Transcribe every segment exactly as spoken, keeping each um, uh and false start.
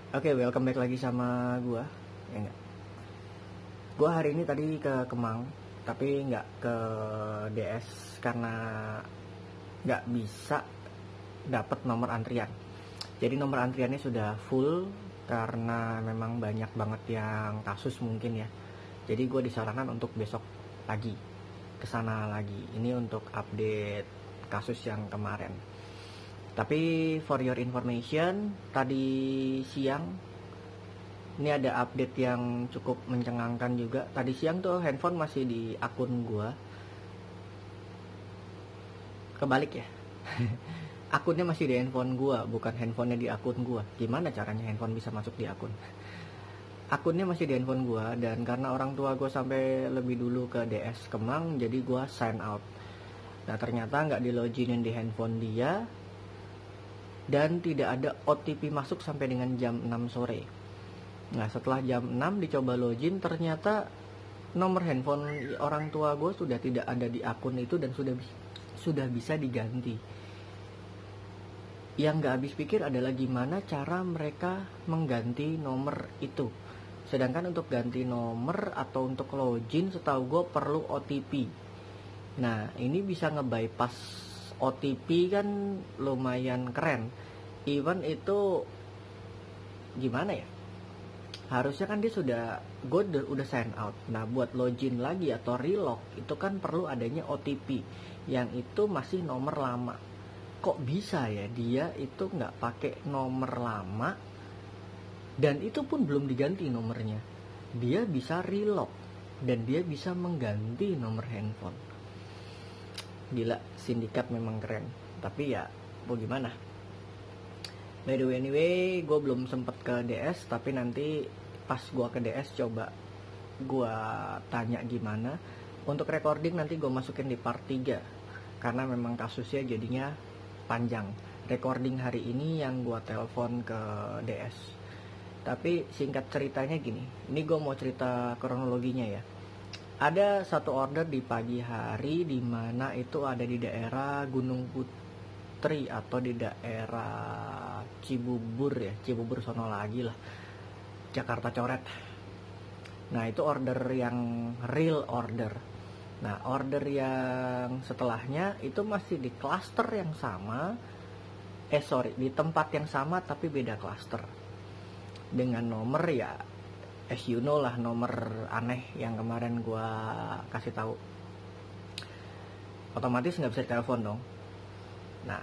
Oke, welcome back lagi sama gua. Ya enggak. Gua hari ini tadi ke Kemang, tapi nggak ke D S karena nggak bisa dapat nomor antrian. Jadi nomor antriannya sudah full karena memang banyak banget yang kasus mungkin ya. Jadi gue disarankan untuk besok pagi kesana lagi. Ini untuk update kasus yang kemarin. Tapi for your information, tadi siang ini ada update yang cukup mencengangkan juga. Tadi siang tuh handphone masih di akun gua. Kebalik ya. Akunnya masih di handphone gua, bukan handphonenya di akun gua. Gimana caranya handphone bisa masuk di akun? Akunnya masih di handphone gua, dan karena orang tua gua sampai lebih dulu ke D S Kemang, jadi gua sign out. Nah ternyata nggak di loginin di handphone dia, dan tidak ada O T P masuk sampai dengan jam enam sore. Nah setelah jam enam dicoba login, ternyata nomor handphone orang tua gue sudah tidak ada di akun itu dan sudah sudah bisa diganti. Yang gak habis pikir adalah gimana cara mereka mengganti nomor itu. Sedangkan untuk ganti nomor atau untuk login setahu gue perlu O T P. Nah ini bisa nge-bypass O T P kan lumayan keren. Even itu gimana ya? Harusnya kan dia sudah gue udah sign out. Nah buat login lagi atau relog itu kan perlu adanya O T P yang itu masih nomor lama. Kok bisa ya dia itu nggak pakai nomor lama dan itu pun belum diganti nomornya. Dia bisa relog dan dia bisa mengganti nomor handphone. Gila, sindikat memang keren. Tapi ya mau gimana. By the way anyway, gue belum sempet ke D S, tapi nanti pas gue ke D S coba gue tanya gimana. Untuk recording nanti gue masukin di part tiga, karena memang kasusnya jadinya panjang. Recording hari ini yang gue telepon ke D S. Tapi singkat ceritanya gini, ini gue mau cerita kronologinya ya. Ada satu order di pagi hari di mana itu ada di daerah Gunung Putri atau di daerah Cibubur ya, Cibubur sono lagi lah, Jakarta Coret. Nah itu order yang real order. Nah order yang setelahnya itu masih di klaster yang sama, eh sorry di tempat yang sama tapi beda klaster, dengan nomor ya as you know lah, nomor aneh yang kemarin gua kasih tahu. Otomatis nggak bisa ditelepon dong. Nah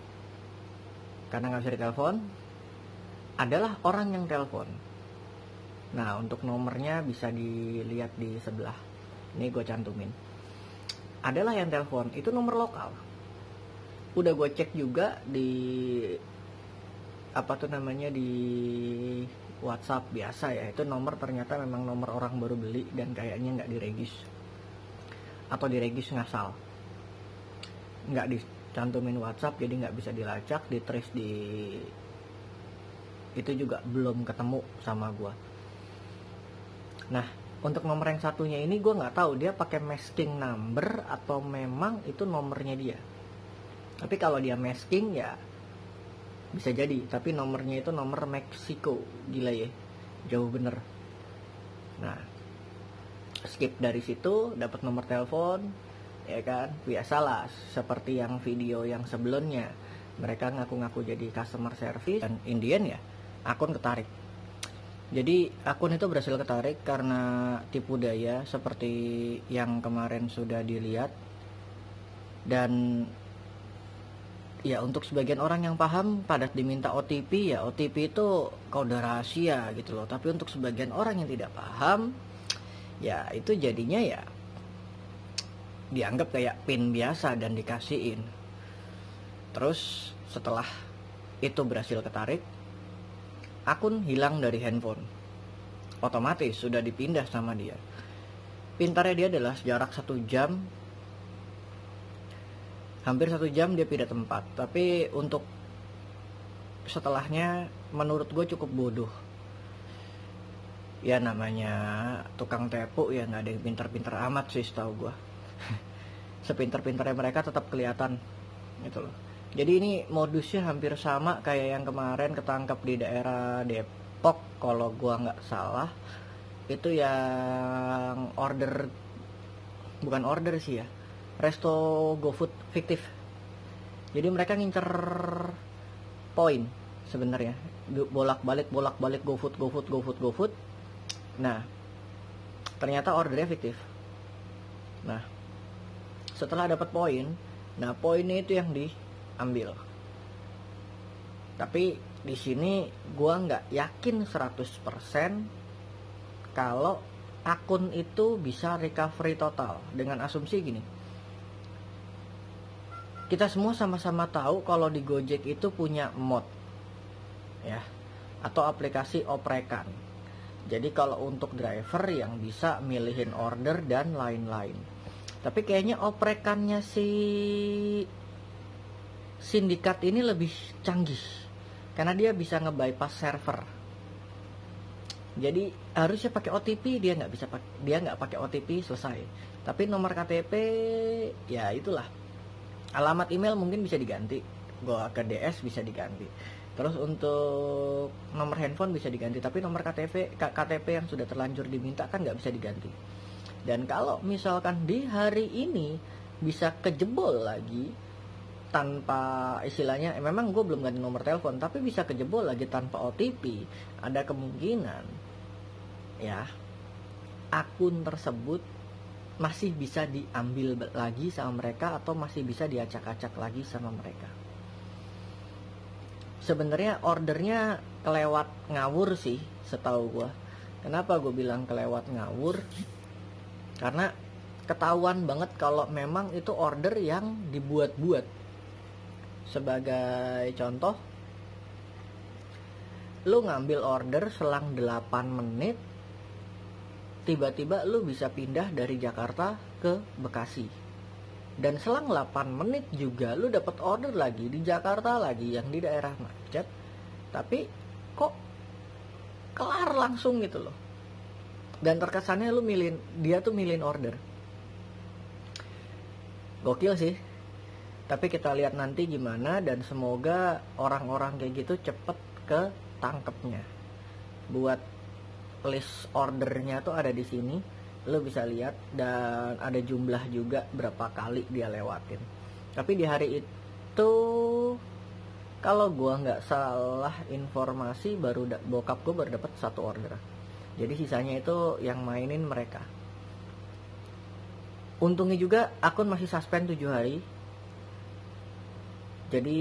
karena nggak bisa ditelepon, adalah orang yang telepon. Nah untuk nomornya bisa dilihat di sebelah. Ini gue cantumin. Adalah yang telepon, itu nomor lokal. Udah gue cek juga di apa tuh namanya di WhatsApp biasa ya. Itu nomor ternyata memang nomor orang baru beli dan kayaknya nggak diregis atau diregis ngasal. Nggak dicantumin WhatsApp, jadi nggak bisa dilacak, di trace di itu juga belum ketemu sama gue. Nah untuk nomor yang satunya ini gue nggak tahu dia pakai masking number atau memang itu nomornya dia. Tapi kalau dia masking ya bisa jadi, tapi nomornya itu nomor Meksiko. Gila ya, jauh bener. Nah skip dari situ, dapat nomor telepon ya kan, biasalah seperti yang video yang sebelumnya, mereka ngaku-ngaku jadi customer service dan Indian ya akun ketarik. Jadi akun itu berhasil ketarik karena tipu daya seperti yang kemarin sudah dilihat. Dan ya untuk sebagian orang yang paham, pada diminta O T P ya O T P itu kode rahasia gitu loh. Tapi untuk sebagian orang yang tidak paham, ya itu jadinya ya dianggap kayak pin biasa dan dikasihin. Terus setelah itu berhasil ketarik, akun hilang dari handphone. Otomatis sudah dipindah sama dia. Pintarnya dia adalah jarak satu jam, hampir satu jam dia pindah tempat. Tapi untuk setelahnya menurut gue cukup bodoh. Ya namanya tukang tepu ya, nggak ada yang pintar-pintar amat sih setahu gue. Sepintar-pintarnya mereka tetap kelihatan gitu loh. Jadi ini modusnya hampir sama kayak yang kemarin ketangkap di daerah Depok Depok kalau gua nggak salah, itu yang order, bukan order sih ya, resto GoFood fiktif. Jadi mereka ngincer poin sebenarnya, bolak-balik bolak-balik GoFood GoFood GoFood GoFood. Nah, ternyata ordernya fiktif. Nah, setelah dapat poin, nah poinnya itu yang diambil. Tapi di sini gua nggak yakin seratus persen kalau akun itu bisa recovery total, dengan asumsi gini. Kita semua sama-sama tahu kalau di Gojek itu punya mod ya, atau aplikasi oprekan. Jadi kalau untuk driver yang bisa milihin order dan lain-lain. Tapi kayaknya oprekannya si sindikat ini lebih canggih, karena dia bisa nge-bypass server. Jadi harusnya pakai O T P, dia nggak bisa pakai, dia nggak pakai O T P, selesai. Tapi nomor K T P ya itulah. Alamat email mungkin bisa diganti, gua ke D S bisa diganti. Terus untuk nomor handphone bisa diganti, tapi nomor K T P K T P yang sudah terlanjur diminta kan nggak bisa diganti. Dan kalau misalkan di hari ini bisa kejebol lagi tanpa istilahnya, eh, memang gue belum ganti nomor telepon, tapi bisa kejebol lagi tanpa O T P, ada kemungkinan ya akun tersebut masih bisa diambil lagi sama mereka, atau masih bisa diacak-acak lagi sama mereka. Sebenarnya ordernya kelewat ngawur sih setahu gue. Kenapa gue bilang kelewat ngawur? Karena ketahuan banget kalau memang itu order yang dibuat-buat. Sebagai contoh, lu ngambil order selang delapan menit, tiba-tiba lu bisa pindah dari Jakarta ke Bekasi. Dan selang delapan menit juga lu dapat order lagi di Jakarta lagi, yang di daerah macet. Tapi kok kelar langsung gitu loh. Dan terkesannya lu milin, dia tuh milin order. Gokil sih. Tapi kita lihat nanti gimana, dan semoga orang-orang kayak gitu cepet ketangkepnya. Buat list ordernya tuh ada di sini, lo bisa lihat, dan ada jumlah juga berapa kali dia lewatin. Tapi di hari itu kalau gua nggak salah informasi, baru da- bokap gua baru dapat satu order. Jadi sisanya itu yang mainin mereka. Untungnya juga akun masih suspend tujuh hari. Jadi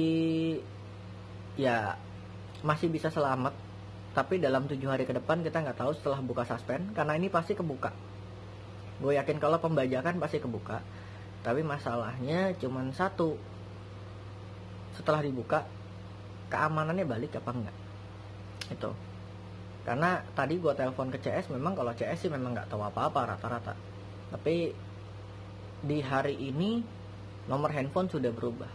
ya masih bisa selamat. Tapi dalam tujuh hari ke depan kita nggak tahu setelah buka suspend, karena ini pasti kebuka. Gue yakin kalau pembajakan pasti kebuka. Tapi masalahnya cuman satu, setelah dibuka keamanannya balik apa enggak, itu. Karena tadi gue telepon ke C S, memang kalau C S sih memang nggak tahu apa-apa rata-rata. Tapi di hari ini nomor handphone sudah berubah,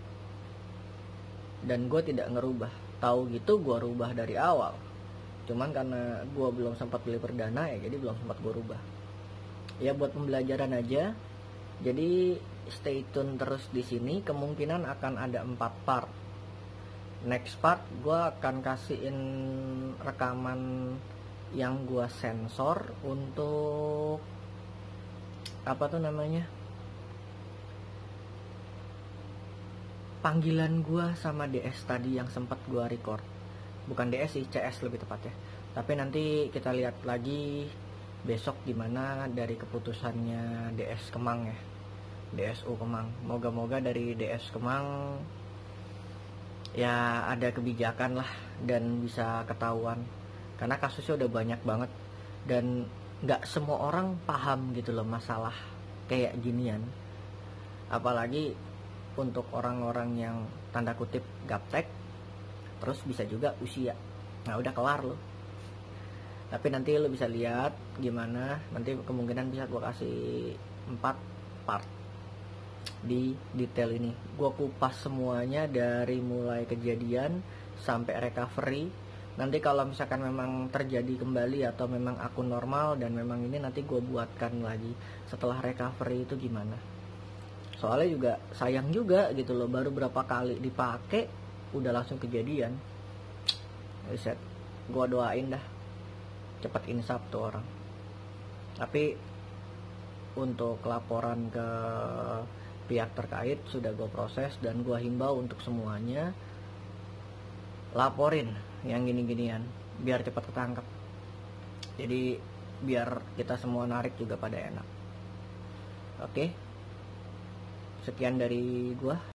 dan gue tidak ngerubah. Tahu gitu gue rubah dari awal, cuman karena gue belum sempat beli perdana ya, jadi belum sempat gue rubah. Ya buat pembelajaran aja. Jadi stay tune terus di sini. Kemungkinan akan ada empat part. Next part gue akan kasihin rekaman yang gue sensor untuk apa tuh namanya, panggilan gue sama D S tadi yang sempat gue record. Bukan D S sih, C S lebih tepatnya. Tapi nanti kita lihat lagi besok gimana dari keputusannya D S Kemang ya, D S U Kemang. Moga-moga dari D S Kemang ya ada kebijakan lah dan bisa ketahuan, karena kasusnya udah banyak banget dan nggak semua orang paham gitu loh masalah kayak ginian. Apalagi untuk orang-orang yang tanda kutip gaptek, terus bisa juga usia. Nah udah kelar loh. Tapi nanti lo bisa lihat gimana, nanti kemungkinan bisa gue kasih empat part di detail ini. Gue kupas semuanya dari mulai kejadian sampai recovery. Nanti kalau misalkan memang terjadi kembali atau memang akun normal dan memang ini, nanti gue buatkan lagi setelah recovery itu gimana. Soalnya juga sayang juga gitu loh, baru berapa kali dipakai udah langsung kejadian. Reset. Gua doain dah cepat insaf tuh orang. Tapi untuk laporan ke pihak terkait sudah gue proses, dan gue himbau untuk semuanya laporin yang gini-ginian biar cepat ketangkep. Jadi biar kita semua narik juga pada enak. Oke, sekian dari gue.